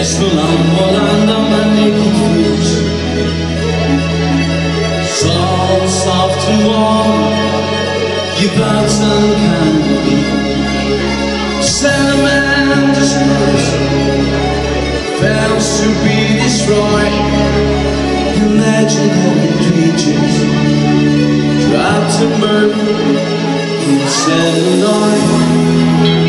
volando a mani confuse, soul soft and warm, you bounce unkindly, salamanders close, fails to be destroyed, imaginary creatures, drop to murder, in celluloid.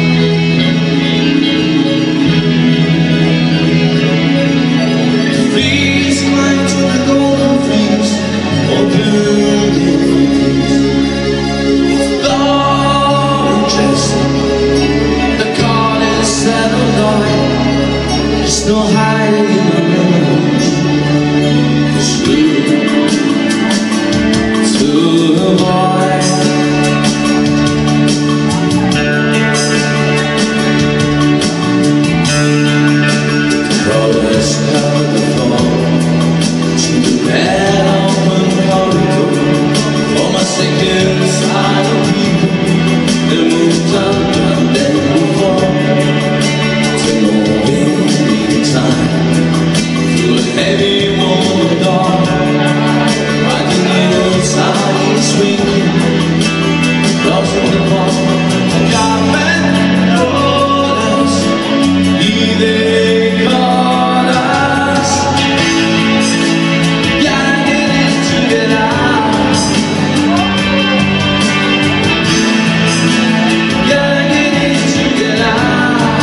There's no hiding in my memories. It's true to the boy. Colors held the phone to the bad open corridor. For my second side of people, they moved on and then before. Heavy moment dark, I can hear inside swinging, closing the door. I got mad orders, they caught us. Gotta get in to get out. Gotta get in to get out.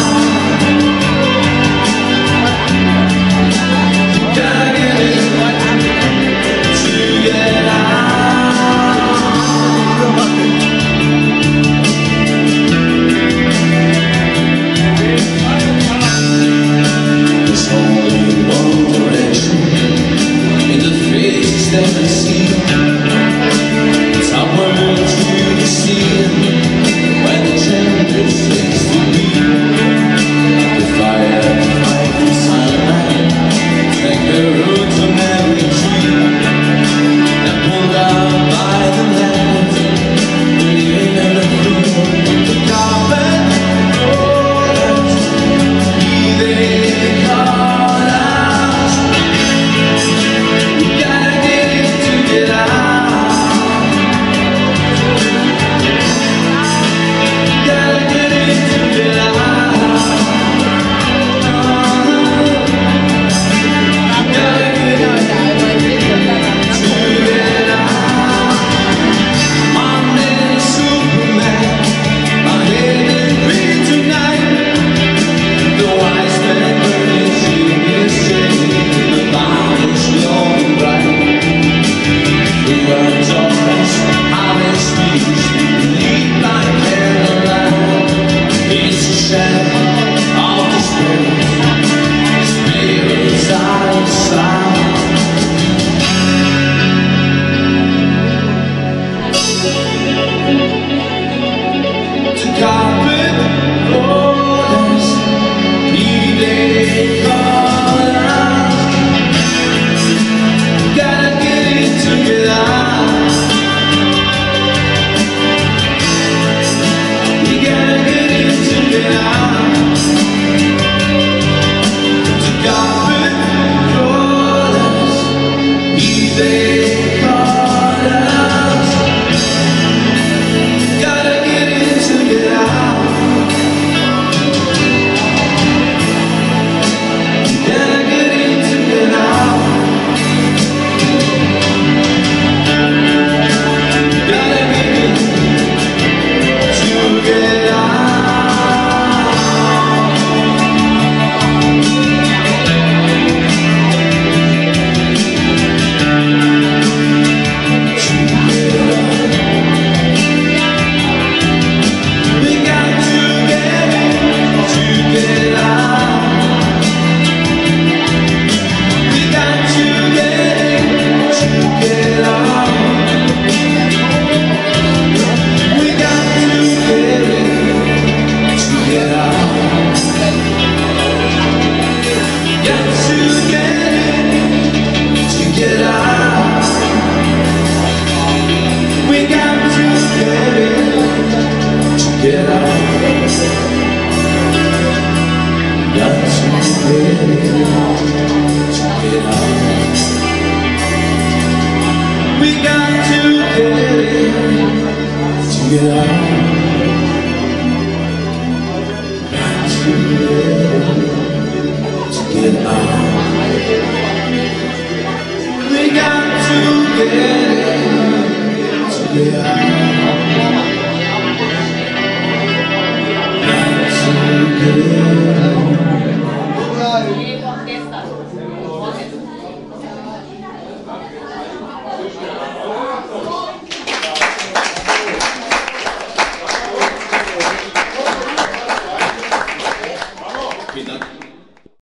Never see it's upward to the sea where the gender seems to be. The fire to fight the sunlight, take the roots of every tree, and pulled out by the land, living in the blue. The carpet rollers, they caught us. We gotta get out. Gotta get in to get out. Gotta get in to get out. I'm in Superman, my head is green tonight. The wise man burning his shade, the bound is glowing bright. We are jobless, honest speech, lead by candlelight. It's a shadow of the spirit, spirits out of sight. To carpet rollers, they call us. Gotta get in to get out. You gotta get in to get out. To carpet rollers, they call us. Gotta get in to get out. Gotta get in to get out. Gotta get in to get out. We got to get in to get out. We got to get in to get out. We got to get in to get out. Got to get in to get out. We got to get in to get out. Got to We got to get